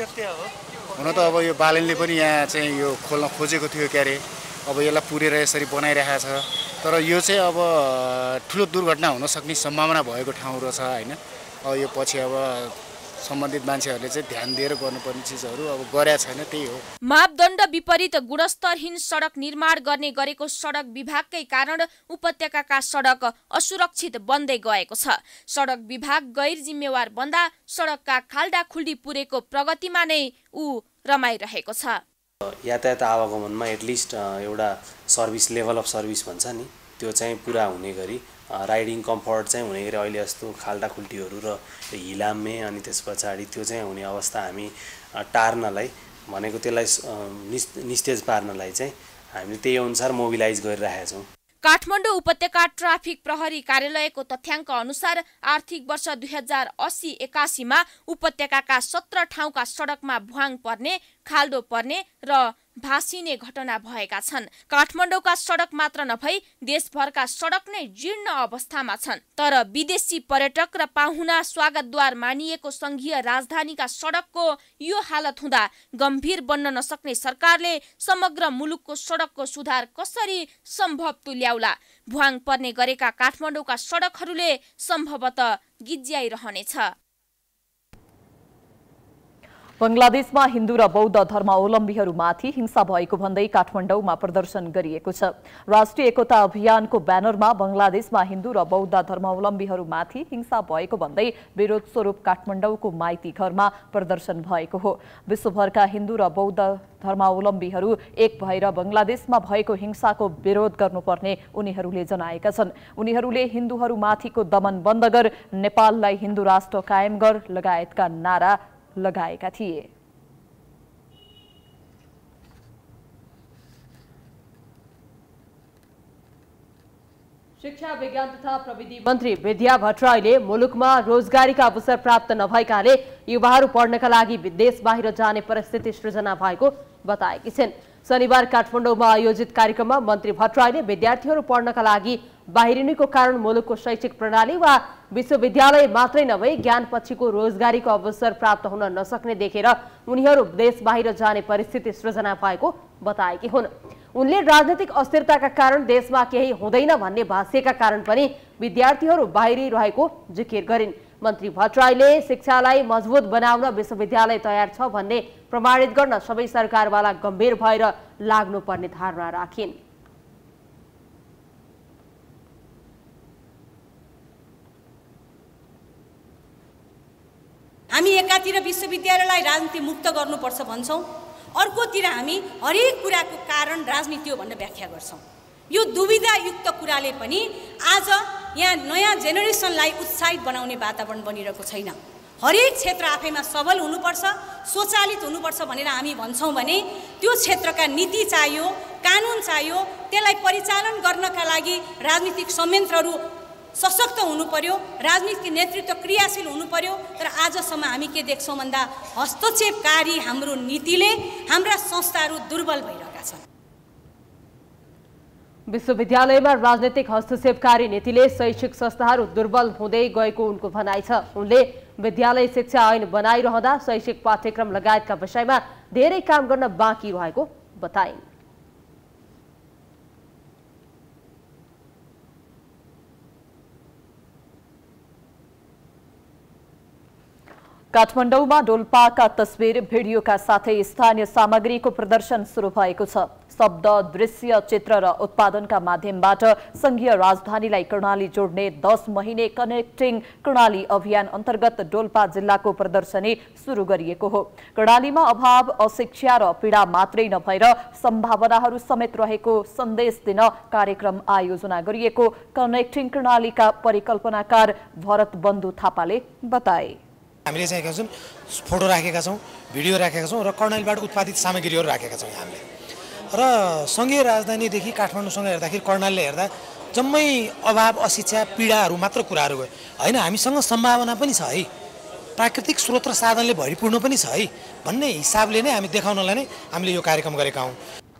हुन त अब यो बालनले पनि यहाँ चाहिँ यो खोल्न खोजेको थियो क्यारे, अब यसलाई पुरेर यसरी बनाइरहेको छ। तर यो चाहिँ अब ठुलो दुर्घटना हुन सक्ने सम्भावना भएको ठाउँ रहेछ होइन। अब यो पछि अब सम्बन्धित मान्छेहरूले चाहिँ ध्यान दिएर गर्नुपर्ने चिजहरू अब गरेका छैन, त्यही हो। मापदण्ड विपरीत गुणस्तरहीन सडक निर्माण गर्ने गरेको सडक विभागकै कारण उपत्यकाका सडक असुरक्षित बन्दै गएको छ। सडक विभाग गैर जिम्मेवार बन्दा सडकका खाल्डा खुल्डी पुरेको प्रगतिमा नै ऊ रमाइरहेको छ। यातायात आवागमनमा एटलिस्ट एउटा सर्भिस, लेभल अफ सर्भिस भन्छ नि, त्यो चाहिँ पुरा हुने गरी राइडिङ कम्फर्ट चाहिँ हुने गरी अहिले जस्तो खाल्डा खुल्टीहरू र हिलाम्मे अनि त्यस पछाडि त्यो चाहिँ हुने अवस्था हामी टार्नलाई भनेको त्यसलाई निस्तेज पार्नलाई चाहिँ हामीले त्यही अनुसार मोबिलाइज गरिरहेका छौँ। काठमाडौँ उपत्यका ट्राफिक प्रहरी कार्यालयको तथ्याङ्क अनुसार आर्थिक वर्ष 2080-81 मा उपत्यकाका 17 ठाउँका सडकमा भुवाङ पर्ने, खाल्डो पर्ने र भासिने घटना भएका छन्। काठमाडौँका सडक मात्र नभई देशभरका सडक नै जीर्ण अवस्थामा छन्। तर विदेशी पर्यटक र पाहुना स्वागतद्वार मानिएको संघीय राजधानीका सडकको यो हालत हुँदा गम्भीर बन्न नसक्ने सरकारले समग्र मुलुकको सडकको सुधार कसरी सम्भव तुल्याउला? भुवाङ पर्ने गरेका काठमाडौँका सडकहरूले सम्भवतः गिज्याइरहनेछ। बंगलादेशमा हिन्दू र बौद्ध धर्मावलम्बीहरूमाथि हिंसा भएको भन्दै काठमाडौँमा प्रदर्शन गरिएको छ। राष्ट्रिय एकता अभियानको ब्यानरमा बंगलादेशमा हिन्दू र बौद्ध धर्मावलम्बीहरूमाथि हिंसा भएको भन्दै विरोध स्वरूप काठमाडौँको माइती घरमा प्रदर्शन भएको हो। विश्वभरका हिन्दू र बौद्ध धर्मावलम्बीहरू एक भएर बंगलादेशमा भएको हिंसाको विरोध गर्नुपर्ने उनीहरूले जनाएका छन्। उनीहरूले हिन्दूहरूमाथिको दमन बन्द गर, नेपाललाई हिन्दू राष्ट्र कायम गर लगायतका नारा लगाएका थिए। शिक्षा विज्ञान तथा प्रविधि मन्त्री विद्या भट्टराईले मुलुकमा रोजगारीका अवसर प्राप्त नभएकाले युवाहरू पढ्नका लागि विदेश बाहिर जाने परिस्थिति सृजना भएको बताएकी छिन्। शनिबार काठमाडौँमा आयोजित कार्यक्रममा मन्त्री भट्टराईले विद्यार्थीहरू पढ्नका लागि बाहिरिनुको कारण मुलुकको शैक्षिक प्रणाली वा विश्वविद्यालय मात्रै नभई ज्ञान पछिको रोजगारीको अवसर प्राप्त हुन नसक्ने देखेर उनीहरू देश बाहिर जाने परिस्थिति सृजना भएको बताएकी हुन्। उनले राजनीतिक अस्थिरताका कारण देशमा केही हुँदैन भन्ने भाष्यका कारण पनि विद्यार्थीहरू बाहिरिरहेको जिकिर गरिन्। मन्त्री भट्टराईले शिक्षालाई मजबुत बनाउन विश्वविद्यालय तयार छ भन्ने प्रमाणित गर्न सबै सरकारवाला गम्भीर भएर लाग्नुपर्ने धारणा राखिन्। हामी एकातिर विश्वविद्यालयलाई राजनीति मुक्त गर्नुपर्छ भन्छौँ, अर्कोतिर हामी हरेक कुराको कारण राजनीति हो भनेर व्याख्या गर्छौँ। यो दुविधायुक्त कुराले पनि आज यहाँ नयाँ जेनेरेसनलाई उत्साहित बनाउने वातावरण बनिरहेको छैन। हरेक क्षेत्र आफैमा सबल हुनुपर्छ, स्वचालित हुनुपर्छ भनेर हामी भन्छौँ भने त्यो क्षेत्रका नीति चाहियो, कानुन चाहियो। त्यसलाई परिचालन गर्नका लागि राजनीतिक संयन्त्रहरू सशक्त हुनु पर्यो, राजनीतिक नेतृत्व क्रियाशील हुनु पर्यो। तर आजसम्म हामी के देख्छौँ भन्दा हस्तक्षेपकारी हाम्रो नीतिले हाम्रा संस्थाहरू दुर्बल भइरहेका छन्। विश्वविद्यालयमा राजनीतिक हस्तक्षेपकारी नीतिले शैक्षिक संस्थाहरू दुर्बल हुँदै गएको उनको भनाइ छ। उनले विद्यालय शिक्षा ऐन बनाइरहँदा शैक्षिक पाठ्यक्रम लगायतका विषयमा धेरै काम गर्न बाँकी रहेको बताइन्। काठमाडौँमा डोल्पाका तस्बिर, भिडियोका साथै स्थानीय सामग्रीको प्रदर्शन सुरु भएको छ। शब्द, दृश्य, चित्र र उत्पादनका माध्यमबाट संघीय राजधानीलाई कर्णाली जोड्ने 10 महिने कनेक्टिङ कर्णाली अभियान अन्तर्गत डोल्पा जिल्लाको प्रदर्शनी सुरु गरिएको हो। कर्णालीमा अभाव, अशिक्षा र पीडा मात्रै नभएर सम्भावनाहरू समेत रहेको सन्देश दिन कार्यक्रम आयोजना गरिएको कनेक्टिङ कर्णालीका परिकल्पनाकार भरत बन्धु थापाले बताए। हामीले चाहिँ फोटो राखेका छौँ, भिडियो राखेका छौँ र कर्णालीबाट उत्पादित सामग्रीहरू राखेका छौँ हामीले। र सङ्घीय राजधानीदेखि काठमाडौँसँग हेर्दाखेरि कर्णालीले हेर्दा जम्मै अभाव, अशिक्षा, पीडाहरू मात्र कुराहरू गयो होइन। हामीसँग सम्भावना पनि छ है, प्राकृतिक स्रोत र साधनले भरिपूर्ण पनि छ है भन्ने हिसाबले नै हामी देखाउनलाई नै हामीले यो कार्यक्रम गरेका हौँ।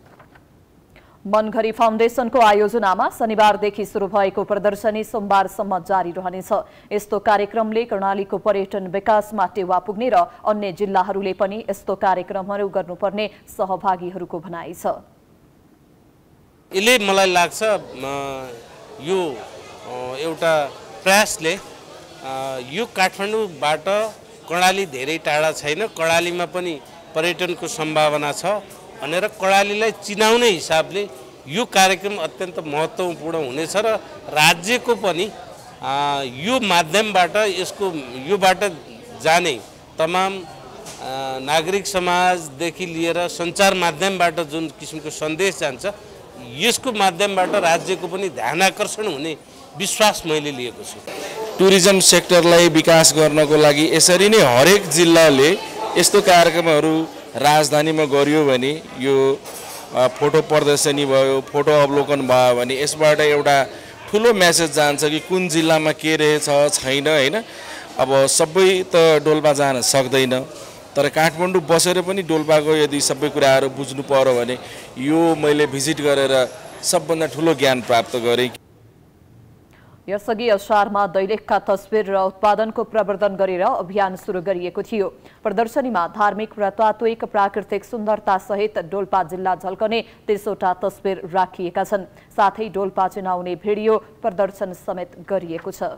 मनघरी फाउन्डेसनको आयोजनामा शनिबारदेखि सुरु भएको प्रदर्शनी सोमबारसम्म जारी रहनेछ। यस्तो कार्यक्रमले कर्णालीको पर्यटन विकासमा टेवा पुग्ने र अन्य जिल्लाहरूले पनि यस्तो कार्यक्रमहरू गर्नुपर्ने सहभागीहरूको भनाइ छ। यसले मलाई लाग्छ यो एउटा प्रयासले यो काठमाडौँबाट कर्णाली धेरै टाढा छैन, कर्णालीमा पनि पर्यटनको सम्भावना छ भनेर कर्णालीलाई चिनाउने हिसाबले यो कार्यक्रम अत्यन्त महत्त्वपूर्ण हुनेछ र राज्यको पनि यो माध्यमबाट योबाट जाने तमाम नागरिक समाजदेखि लिएर सञ्चार माध्यमबाट जुन किसिमको सन्देश जान्छ यसको माध्यमबाट राज्यको पनि ध्यान आकर्षण हुने विश्वास मैले लिएको छु। टुरिज्म सेक्टरलाई विकास गर्नको लागि यसरी नै हरेक जिल्लाले यस्तो कार्यक्रमहरू राजधानीमा गरियो भने यो फोटो प्रदर्शनी भयो, फोटो अवलोकन भयो भने यसबाट एउटा ठुलो मेसेज जान्छ कि कुन जिल्लामा के रहेछ छैन होइन। अब सबै त डोल्पा जान सक्दैन, तर काठमाडौँ बसेर पनि डोल्पाको यदि सबै कुराहरू बुझ्नु पर्यो भने यो मैले भिजिट गरेर सबभन्दा ठुलो ज्ञान प्राप्त गरेँ। यसअघि असारमा दैलेखका तस्बिर र उत्पादनको प्रवर्धन गरेर अभियान सुरु गरिएको थियो। प्रदर्शनीमा धार्मिक र तात्विक प्राकृतिक सुन्दरता सहित डोल्पा जिल्ला झल्कने 30वटा तस्बिर राखिएका छन्। साथै डोल्पा चिनाउने भिडियो प्रदर्शन समेत गरिएको छ।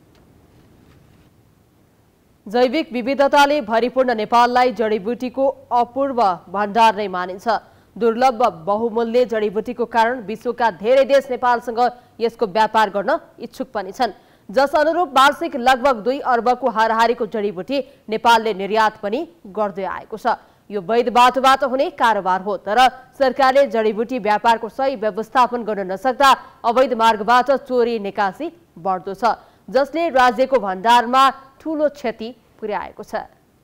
जैविक विविधताले भरिपूर्ण नेपाललाई जडीबुटीको अपूर्व भण्डार नै मानिन्छ। दुर्लभ बहुमूल्य जडीबुटीको कारण विश्वका धेरै देश नेपालसँग यसको व्यापार गर्न इच्छुक पनि छन्। जस अनुरूप वार्षिक लगभग 2 अर्बको हाराहारीको जडीबुटी नेपालले निर्यात पनि गर्दै आएको छ। यो वैध बाटोबाट हुने कारोबार हो, तर सरकारले जडीबुटी व्यापारको सही व्यवस्थापन गर्न नसक्दा अवैध मार्गबाट चोरी निकासी बढ्दो छ, जसले राज्यको भण्डारमा ठूलो क्षति पुर्याएको छ।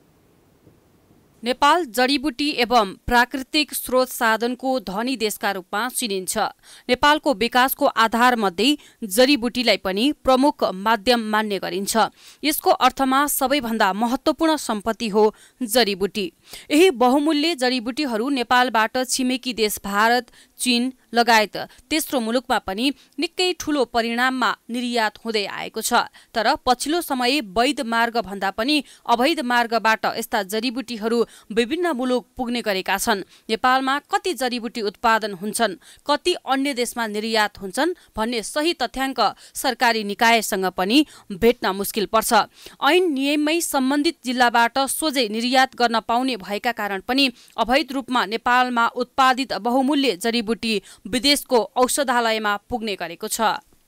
नेपाल जडीबुटी एवं प्राकृतिक स्रोत साधनको धनी देशका रूपमा चिनिन्छ। नेपालको विकासको आधार मध्ये जडीबुटीलाई पनि प्रमुख माध्यम मान्ने गरिन्छ। यसको अर्थमा सबैभन्दा महत्त्वपूर्ण सम्पत्ति हो जडीबुटी। यही बहुमूल्य जडीबुटीहरू नेपालबाट छिमेकी देश भारत, चीन लगायत तेस्रो मुलुकमा पनि निकै ठूलो परिणाममा निर्यात हुँदै आएको छ। तर पछिल्लो समय वैध मार्ग भन्दा पनि अवैध मार्गबाट यस्ता जडीबुटीहरू विभिन्न मुलुक पुग्ने गरेका छन्। नेपालमा कति जडीबुटी उत्पादन हुन्छन्, कति अन्य देशमा निर्यात हुन्छन् भन्ने सही तथ्याङ्क सरकारी निकायसँग पनि भेट्न मुस्किल पर्छ। ऐन नियममै सम्बन्धित जिल्लाबाट सोझै निर्यात गर्न पाउने भएका कारण पनि अवैध रूपमा नेपालमा उत्पादित बहुमूल्य जडीबुटी विदेशको औषधालयमा पुग्ने गरेको छ।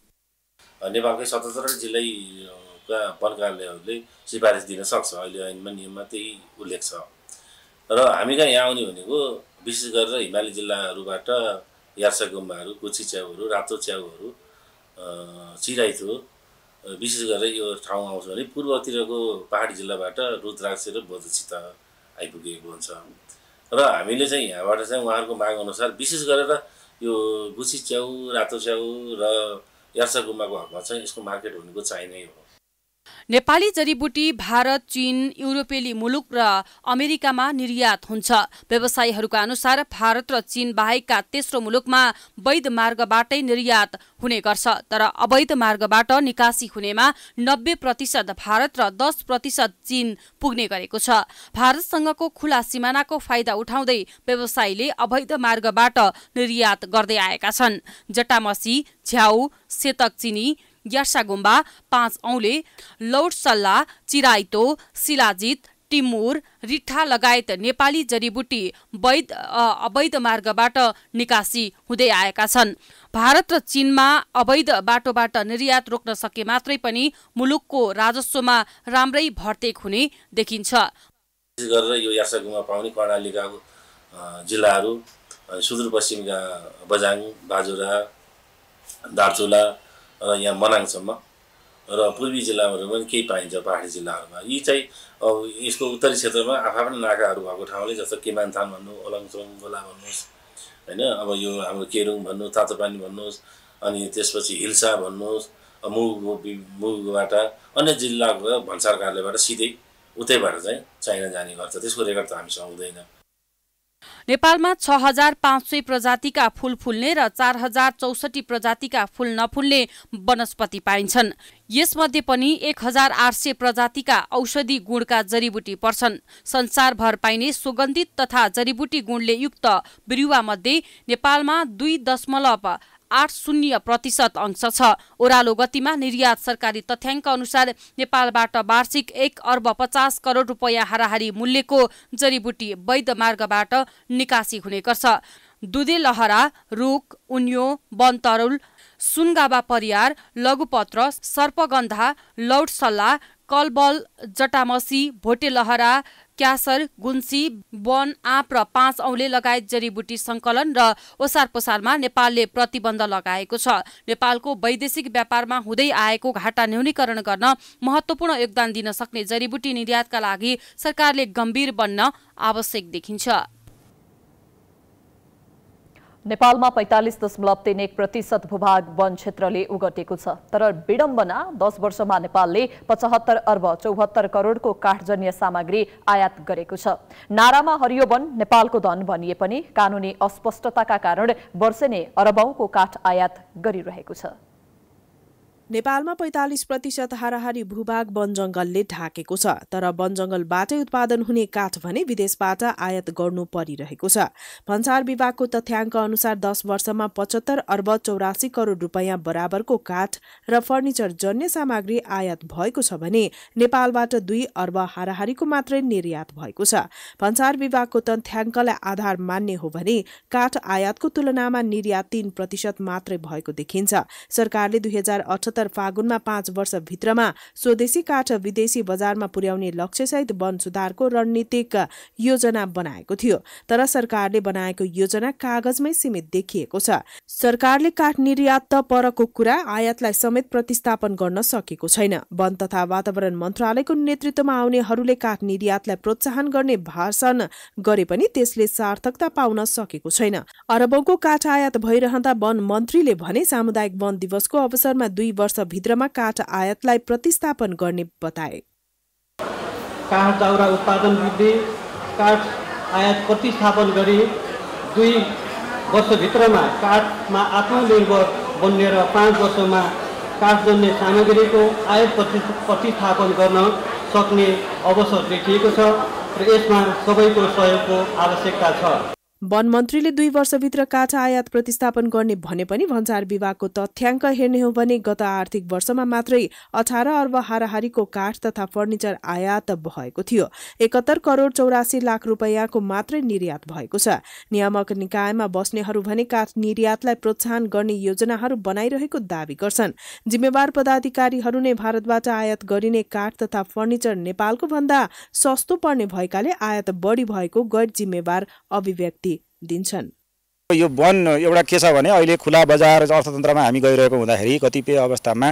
नेपालकै 77 जिल्लाका वन कार्यालयहरूले सिफारिस दिन सक्छ। अहिले ऐनमा नियममा त्यही उल्लेख छ। र हामी कहाँ यहाँ आउने भनेको विशेष गरेर हिमाली जिल्लाहरूबाट यार्सा गुम्बाहरू, कुची च्याउहरू, रातो च्याउहरू, चिराइतो विशेष गरेर यो ठाउँ आउँछ भने पूर्वतिरको पहाडी जिल्लाबाट रुद्राक्ष र बोधचित आइपुगेको हुन्छ। र हामीले चाहिँ यहाँबाट चाहिँ उहाँहरूको माग अनुसार विशेष गरेर यो गुची च्याउ, रातो च्याउ र यार्सा गुम्बाको हकमा चाहिँ यसको मार्केट हुनुको चाहिने हो। नेपाली जडीबुटी भारत, चीन, युरोपेली मुलुक र अमेरिकामा निर्यात हुन्छ। व्यवसायीहरूका अनुसार भारत र चीन बाहेकका तेस्रो मुलुकमा वैध मार्गबाटै निर्यात हुने गर्छ। तर अवैध मार्गबाट निकासी हुनेमा 90% भारत र 10% चीन पुग्ने गरेको छ। भारतसँगको खुला सिमानाको फाइदा उठाउँदै व्यवसायीले अवैध मार्गबाट निर्यात गर्दै आएका छन्। जटामसी, झ्याउ, सेतक चिनी, यार्सा गुम्बा, 5 औले, लौटसल्ला, चिराइतो, शिलाजित, टिमुर, रिठा लगायत नेपाली जडीबुटी अवैध मार्गबाट निकासी हुँदै आएका छन्। भारत र चीनमा अवैध बाटोबाट निर्यात रोक्न सके मात्रै पनि मुलुकको राजस्वमा राम्रै भर्तेक हुने देखिन्छ। विशेष गरेर यो यार्सा गुम्बा पाउने कर्णालीका जिल्लाहरू, सुदूरपश्चिमका बझाङ, बाजुरा, दार्चुला र यहाँ मनाङसम्म र पूर्वी जिल्लाहरू पनि केही पाइन्छ पहाडी जिल्लाहरूमा। यी चाहिँ अब यसको उत्तरी क्षेत्रमा आफ्नै नाकाहरू भएको ठाउँले जस्तो केमानथान भन्नु, ओलङचोङ गोला भन्नुहोस् होइन, अब यो हाम्रो केरुङ भन्नु, तातोपानी भन्नुहोस्, अनि त्यसपछि हिल्सा भन्नुहोस्, मुगुबाट अन्य जिल्लाको भन्सार कार्यालयबाट सिधै उतैबाट चाहिँ चाइना जाने गर्छ। त्यसको रेकर्ड त हामीसँग हुँदैन। नेपालमा 6500 प्रजातिका फूल फुल्ने र 4064 प्रजातिका फूल नफुल्ने वनस्पति पाइन्छन्। यसमध्ये पनि 1800 प्रजातिका औषधि गुणका जडीबुटी पर्छन्। संसारभर पाइने सुगन्धित तथा जडीबुटी गुणले युक्त बिरुवामध्ये नेपालमा 2.80% अंश छ। ओह्रालो गतिमा निर्यात सरकारी तथ्याङ्क अनुसार नेपालबाट वार्षिक 1 अर्ब 50 करोड रुपैयाँ हाराहारी मूल्यको जडीबुटी वैध मार्गबाट निकासी हुने गर्छ। दुधे लहरा, रुख, उन्यो, वनतरुल, सुनगाबा परियार, लघुपत्र, सर्पगन्धा, लौटसल्ला, कलबल, जटामसी, भोटे लहरा, क्यासर, गुन्सी, वन, आँप र 5 औले लगायत जडीबुटी संकलन र ओसार पसारमा नेपालले प्रतिबन्ध लगाएको छ। नेपालको वैदेशिक व्यापारमा हुँदै आएको घाटा न्यूनीकरण गर्न महत्त्वपूर्ण योगदान दिन सक्ने जडीबुटी निर्यातका लागि सरकारले गम्भीर बन्न आवश्यक देखिन्छ। नेपालमा 45.31% भूभाग वन क्षेत्रले उगटेको छ। तर विडम्बना 10 वर्षमा नेपालले 75 अर्ब 74 करोडको काठजन्य सामग्री आयात गरेको छ। नारामा हरियो वन नेपालको धन भनिए पनि कानुनी अस्पष्टताका कारण वर्षेनै अरबौंको काठ आयात गरिरहेको छ। नेपालमा 45% हाराहारी भूभाग वन जंगलले ढाकेको छ। तर वन जंगलबाटै उत्पादन हुने काठ भने विदेशबाट आयात गर्नु परिरहेको छ। भन्सार विभागको तथ्याङ्क अनुसार 10 वर्षमा 75 अर्ब 84 करोड रुपैयाँ बराबरको काठ र फर्निचर जन्य सामग्री आयात भएको छ भने नेपालबाट 2 अर्ब हाराहारीको मात्रै निर्यात भएको छ। भन्सार विभागको तथ्याङ्कलाई आधार मान्ने हो भने काठ आयातको तुलनामा निर्यात 3% मात्रै भएको देखिन्छ। सरकारले 2078 फागुनमा 5 वर्षभित्रमा स्वदेशी काठ विदेशी बजारमा पुर्याउने लक्ष्यसहित वन सुधारको रणनीतिक योजना बनाएको थियो। तर सरकारले बनाएको योजना कागजमै सीमित देखिएको छ। सरकारले काठ निर्यात त परको कुरा, आयातलाई समेत प्रतिस्थापन गर्न सकेको छैन। वन तथा वातावरण मन्त्रालयको नेतृत्वमा आउनेहरूले काठ निर्यातलाई प्रोत्साहन गर्ने भाषण गरे पनि त्यसले सार्थकता पाउन सकेको छैन। अरबौंको काठ आयात भइरहँदा वन मन्त्रीले भने सामुदायिक वन दिवसको अवसरमा 2 वर्षभित्रमा काठ आयातलाई प्रतिस्थापन गर्ने बताए। काठ दाउरा उत्पादन वृद्धि, काठ आयात प्रतिस्थापन गरी 2 वर्षभित्रमा काठमा आत्मनिर्भर बन्ने र 5 वर्षमा काठजन्य सामग्रीको आयात प्रतिस्थापन गर्न सक्ने अवसर देखिएको छ र यसमा सबैको सहयोगको आवश्यकता छ। वन मन्त्रीले 2 वर्षभित्र काठ आयात प्रतिस्थापन गर्ने भने पनि भन्सार विभागको तथ्याङ्क हेर्ने हो भने गत आर्थिक वर्षमा मात्रै 18 अर्ब हाराहारीको काठ तथा फर्निचर आयात भएको थियो। 71 करोड 84 लाख रुपैयाँको मात्रै निर्यात भएको छ। नियामक निकायमा बस्नेहरू भने काठ निर्यातलाई प्रोत्साहन गर्ने योजनाहरू बनाइरहेको दावी गर्छन्। जिम्मेवार पदाधिकारीहरू नै भारतबाट आयात गरिने काठ तथा फर्निचर नेपालको भन्दा सस्तो पर्ने भएकाले आयात बढी भएको गैर जिम्मेवार अभिव्यक्ति दिन्छन्। यो वन एउटा के छ भने अहिले खुला बजार अर्थतन्त्रमा हामी गइरहेको हुँदाखेरि कतिपय अवस्थामा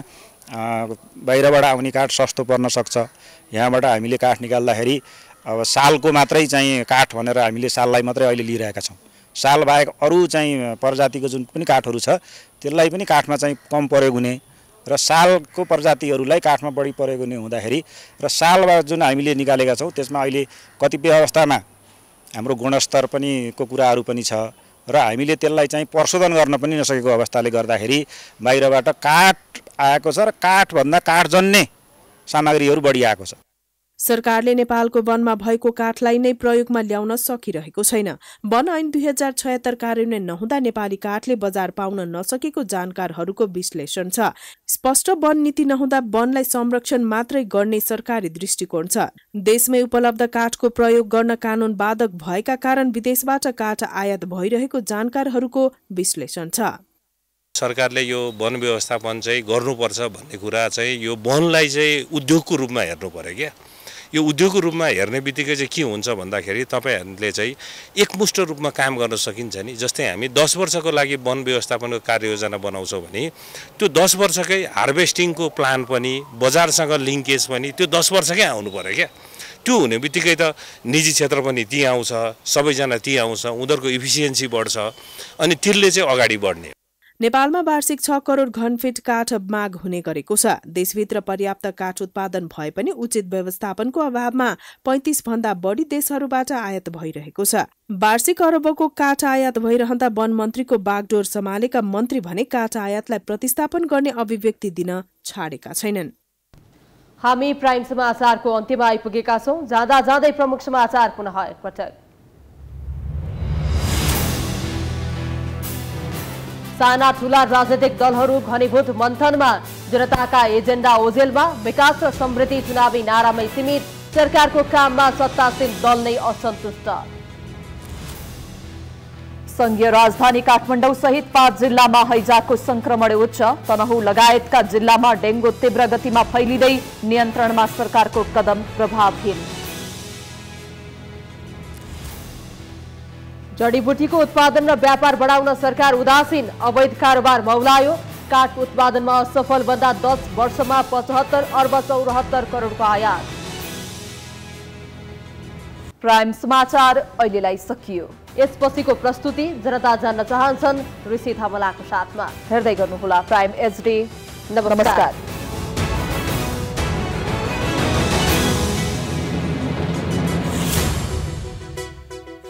बाहिरबाट आउने काठ सस्तो पर्न सक्छ। यहाँबाट हामीले काठ निकाल्दाखेरि अब सालको मात्रै चाहिँ काठ भनेर हामीले साललाई मात्रै अहिले लिइरहेका छौँ। साल बाहेक अरू चाहिँ प्रजातिको जुन पनि काठहरू छ त्यसलाई पनि काठमा चाहिँ कम प्रयोग हुने र सालको प्रजातिहरूलाई काठमा बढी प्रयोग हुने हुँदाखेरि र सालबाट जुन हामीले निकालेका छौँ त्यसमा अहिले कतिपय अवस्थामा हाम्रो गुणस्तर पनि को कुराहरू पनि छ र हामीले त्यसलाई चाहिँ प्रशोधन गर्न पनि नसकेको अवस्थाले गर्दाखेरि बाहिरबाट काठ आएको छ र काठभन्दा काठजन्य सामग्रीहरू बढी आएको छ। सरकारले नेपालको वनमा भएको काठलाई नै प्रयोगमा ल्याउन सकिरहेको छैन। वन ऐन 2076 कार्यान्वयन नहुँदा नेपाली काठले बजार पाउन नसकेको जानकारहरूको विश्लेषण छ। स्पष्ट वन नीति नहुँदा वनलाई संरक्षण मात्रै गर्ने सरकारी दृष्टिकोण छ। देशमै उपलब्ध काठको प्रयोग गर्न कानून बाधक भएका कारण विदेशबाट काठ आयात भइरहेको जानकारहरूको विश्लेषण छ। सरकारले यो वन व्यवस्थापन चाहिँ गर्नुपर्छ भन्ने कुरा चाहिँ यो वनलाई चाहिँ उद्योगको रूपमा हेर्नु पर्यो क्या। यो उद्योगको रूपमा हेर्ने बित्तिकै चाहिँ के हुन्छ भन्दाखेरि तपाईहरूले चाहिँ एकमुष्ट रूपमा काम गर्न सकिन्छ नि। जस्तै हामी 10 वर्षको लागि वन व्यवस्थापनको कार्ययोजना बनाउँछौँ भने त्यो 10 वर्षकै हार्भेस्टिङको प्लान पनि बजारसँग लिङ्केज पनि त्यो 10 वर्षकै आउनु पर्यो क्या। त्यो हुने बित्तिकै त निजी क्षेत्र पनि ती आउँछ, सबैजना ती आउँछ, उनीहरूको इफिसियन्सी बढ्छ अनि त्यसले चाहिँ अगाडि बढ्ने। नेपालमा वार्षिक 6 करोड घनफिट काठ माग हुने गरेको छ। देशभित्र पर्याप्त काठ उत्पादन भए पनि उचित व्यवस्थापनको अभावमा 35 भन्दा बढी देशहरूबाट आयात भइरहेको छ। वार्षिक अरबको काठ आयात भइरहँदा वन मन्त्रीको बागडोर सम्हालेका मन्त्री भने काठ आयातलाई प्रतिस्थापन गर्ने अभिव्यक्ति दिन छाडेका छैनन्। हामी प्राइम समाचारको अन्त्यमा आइपुगेका छौं। जाँदा जाँदै प्रमुख समाचार पुनः एकपटक। साना ठूला राजनीतिक दलहरू घनीभूत मन्थनमा, जनताका एजेन्डा ओझेलमा, विकास र समृद्धि चुनावी नारामै सीमित, सरकारको काममा सत्तासीन दल नै असन्तुष्ट। संघीय राजधानी काठमाडौँ सहित 5 जिल्लामा हैजाको संक्रमण उच्च, तनहुँ लगायतका जिल्लामा डेंगू तीव्र गतिमा फैलिँदै, नियन्त्रणमा सरकारको कदम प्रभावहीन। जडीबुटीको उत्पादन र व्यापार बढाउन सरकार उदासीन, अवैध कारोबार मौलायो, काठ उत्पादनमा असफल बन्दा 10 वर्षमा 75 अर्ब 74 करोडको आयात। प्राइम समाचार अहिलेलाई सकियो। यसपछिको प्रस्तुति जनता जान्न चाहन्छन् ऋषि धमलाको साथमा। हेर्दै गर्नुहोला प्राइम एचडी। नमस्कार।